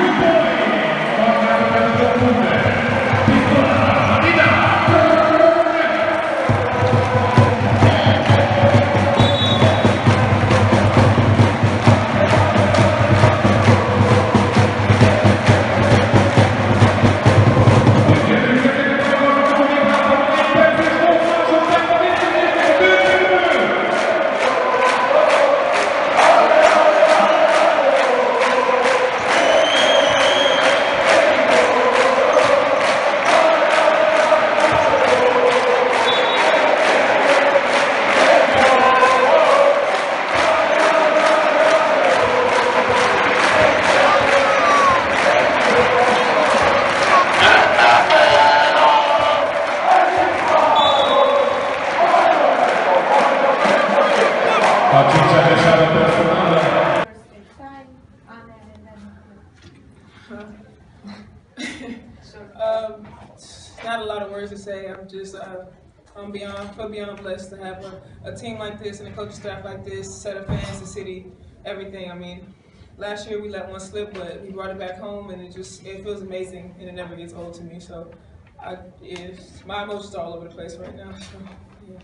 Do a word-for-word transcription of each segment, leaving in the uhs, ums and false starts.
um, not a lot of words to say. I'm just, uh, I'm beyond, feel beyond blessed to have a, a team like this and a coaching staff like this, set of fans, the city, everything. I mean, last year we let one slip, but we brought it back home, and it just, it feels amazing, and it never gets old to me. So, I, it's, my emotions are all over the place right now. So, yeah.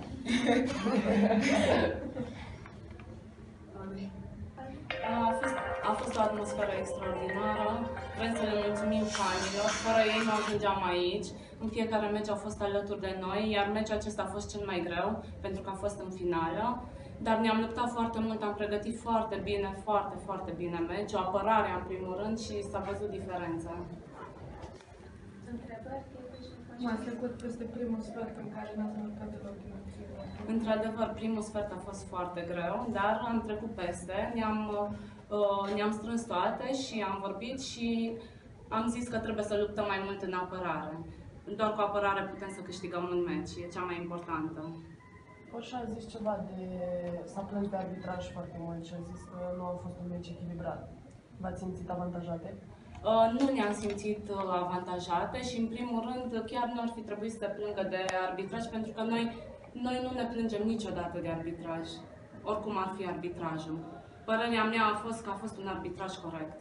A fost, a fost o atmosferă extraordinară. Vrem să le mulțumim fanilor. Fără ei nu ajungeam aici. În fiecare meci au fost alături de noi, iar meciul acesta a fost cel mai greu, pentru că a fost în finală. Dar ne-am luptat foarte mult, am pregătit foarte bine, foarte, foarte bine meciul, apărarea în primul rând, și s-a văzut diferența. M-ați trecut peste primul sfert în care n-ați luptat deloc. Într-adevăr, primul sfert a fost foarte greu, dar am trecut peste, ne-am uh, ne-am strâns toate și am vorbit și am zis că trebuie să luptăm mai mult în apărare. Doar cu apărare putem să câștigăm un meci, e cea mai importantă. Poșa a zis ceva de... s-a plâns de arbitraj foarte mult și a zis că nu a fost un meci echilibrat. V-ați simțit avantajate? Uh, nu ne-am simțit uh, avantajate și, în primul rând, chiar nu ar fi trebuit să se plângă de arbitraj, pentru că noi, noi nu ne plângem niciodată de arbitraj, oricum ar fi arbitrajul. Părerea mea a fost că a fost un arbitraj corect.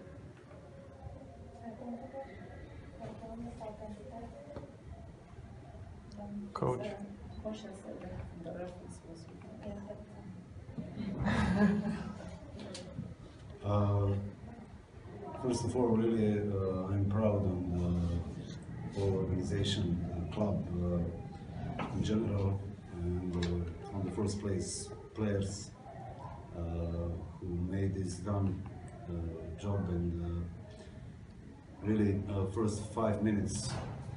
Coach. Uh, first of all, really, uh, I'm proud of the whole organization, the club uh, in general, and uh, on the first place, players uh, who made this done uh, job, and uh, really, uh, first five minutes,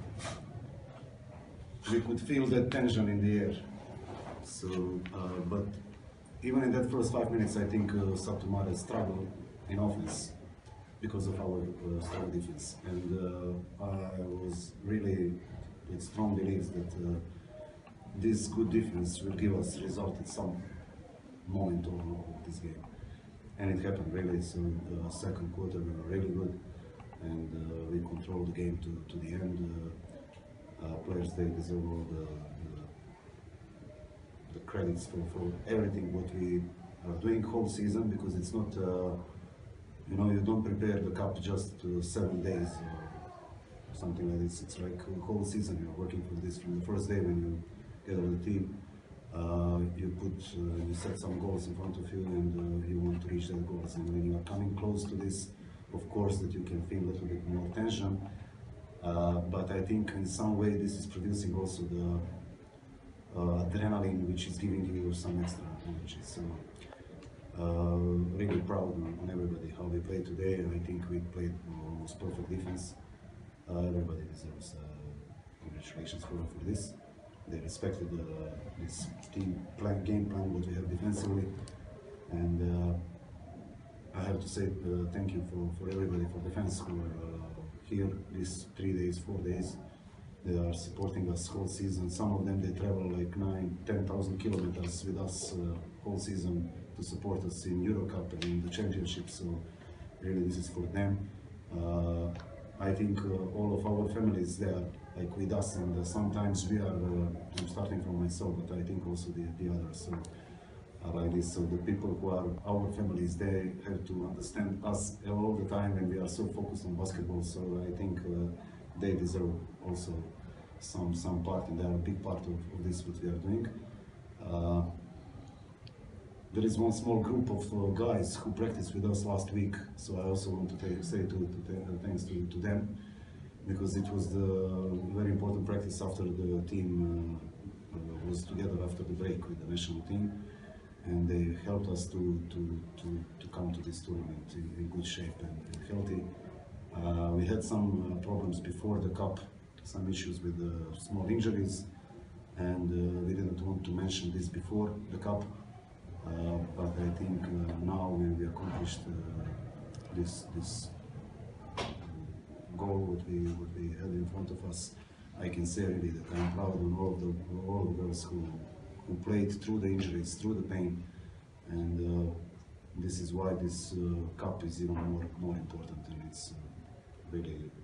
we could feel that tension in the air. So, uh, but even in that first five minutes, I think uh, Satu Mare struggled in offense because of our uh, strong defense, and uh, I was really with strong beliefs that uh, this good defense will give us result at some moment of, of this game, and it happened really. So the second quarter we were really good, and uh, we controlled the game to, to the end. Uh, uh, players, they deserve all the, the, the credits for, for everything what we are doing whole season, because it's not uh, you know, you don't prepare the cup just uh, seven days or something like this. It's like a whole season you're working for this. From the first day when you get on the team, uh, you put, uh, you set some goals in front of you, and uh, you want to reach those goals. And when you are coming close to this, of course, that you can feel a little bit more tension. Uh, but I think in some way this is producing also the uh, adrenaline, which is giving you some extra energy. So. Uh, really proud on, on everybody how we played today. I think we played almost perfect defense. Uh, everybody deserves uh, congratulations for, for this. They respected uh, this team plan, game plan what we have defensively, and uh, I have to say uh, thank you for, for everybody, for the fans who are uh, here these three days, four days. They are supporting us whole season. Some of them they travel like nine, ten thousand kilometers with us uh, whole season to support us in Euro Cup and in the Championship. So really, this is for them. Uh, I think uh, all of our families they are like with us, and uh, sometimes we are. Uh, I'm starting from myself, but I think also the, the others. So are like this. So the people who are our families, they have to understand us all the time, and we are so focused on basketball. So I think uh, they deserve also some some part, and they are a big part of, of this what we are doing. Uh, there is one small group of uh, guys who practiced with us last week, so I also want to take, say to, to, to thanks to, to them, because it was the very important practice after the team uh, uh, was together after the break with the national team, and they helped us to to to, to come to this tournament in, in good shape and, and healthy. Uh, we had some uh, problems before the cup, some issues with uh, small injuries, and uh, we didn't want to mention this before the cup. Uh, but I think uh, now when we accomplished uh, this this goal what we what we had in front of us, I can say really that I'm proud of all of the all of the girls who who played through the injuries, through the pain, and uh, this is why this uh, cup is even more more important, and it's uh, really